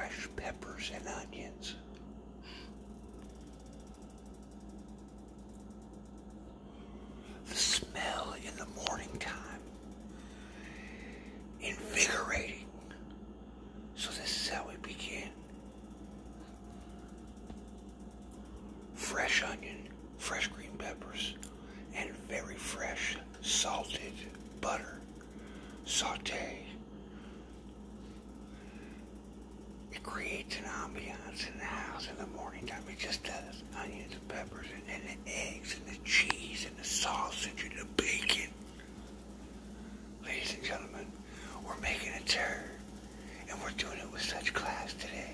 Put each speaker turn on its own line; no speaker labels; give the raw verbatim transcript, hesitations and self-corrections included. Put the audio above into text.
fresh peppers and onions. The smell in the morning time, invigorating. So this is how we begin. Fresh onion, fresh green peppers, and very fresh salted butter. Saute. It creates an ambiance in the house in the morning time. It just does. Onions and peppers and, and the eggs and the cheese and the sausage and the bacon. Ladies and gentlemen, we're making a turn. And we're doing it with such class today.